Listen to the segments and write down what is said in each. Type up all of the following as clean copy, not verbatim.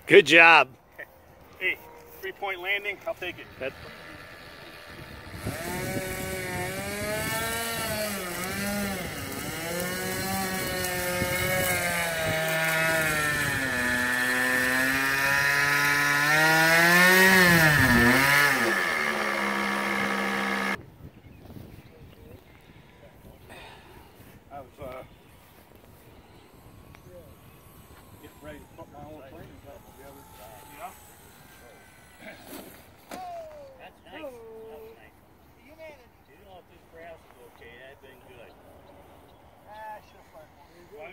Good job. Hey, 3-point landing, I'll take it. I was getting ready to put my own plane up together. Yeah. That's nice. That was nice. You managed. You know if this brass is okay, that'd been good. She'll find one.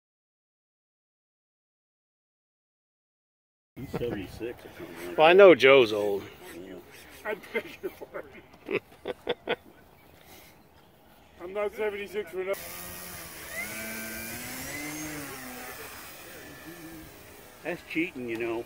He's 76 or something. Well, I know Joe's old. I beg your pardon. I'm not 76 for nothing. That's cheating, you know.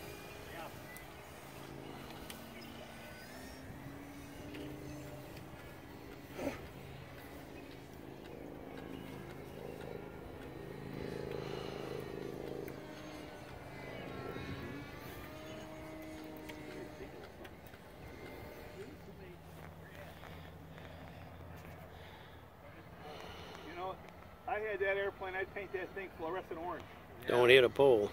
You know, I had that airplane, I'd paint that thing fluorescent orange. Don't hit a pole.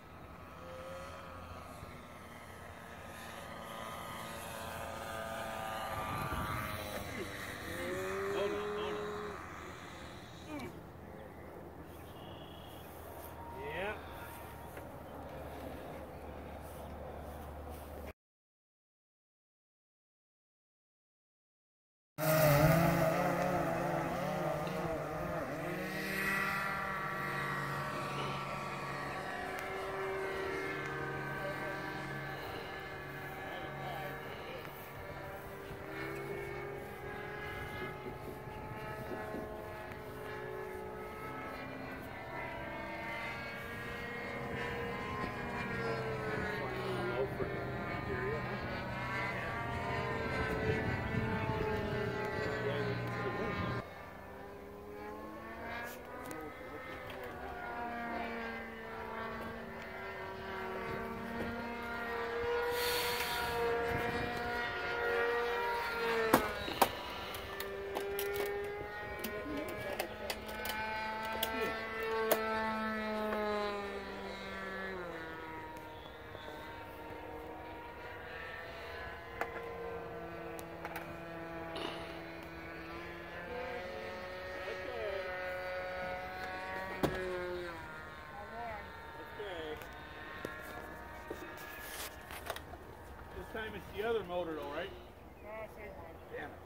This time it's the other motor though, right? Damn it.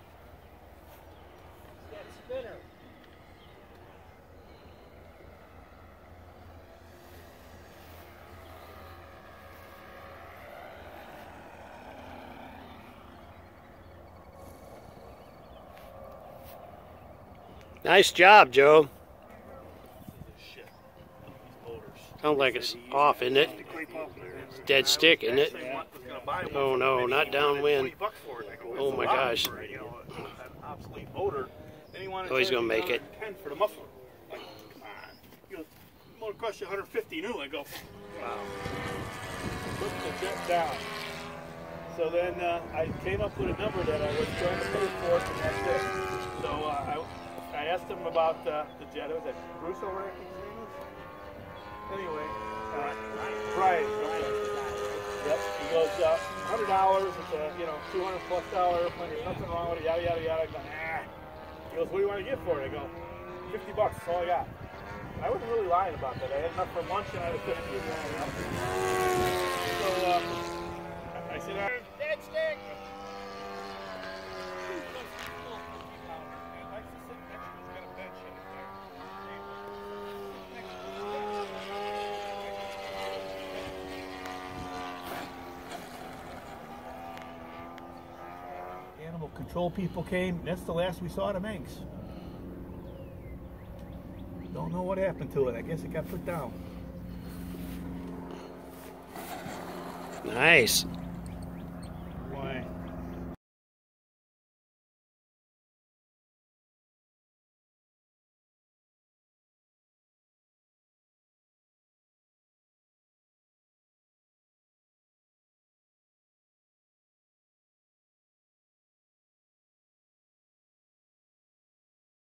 It's that spinner. Nice job, Joe. Shit. These motors. Sounds like it's off, isn't it? It's dead stick, isn't it? Oh no, not downwind. Oh my gosh. Obsolete motor. Oh, he's gonna make it. 10 for the muffler. Like, come on. You know, the motor cost you 150 new. I go, wow. Put the jet down. So then I came up with a number that I was trying to pay for it, and that's it. So I asked him about the jet. Was that Bruce over there? Anyway, Brian. Yep. He goes, $100. It's a $200+ airplane. There's nothing wrong with it. Yada yada yada. I go, nah. He goes, what do you want to get for it? I go, $50. That's all I got. I wasn't really lying about that. I had enough for lunch and I had a 50 as well. So I said, Dead stick. Animal control people came. That's the last we saw of the Manx. Don't know what happened to it. I guess it got put down. Nice.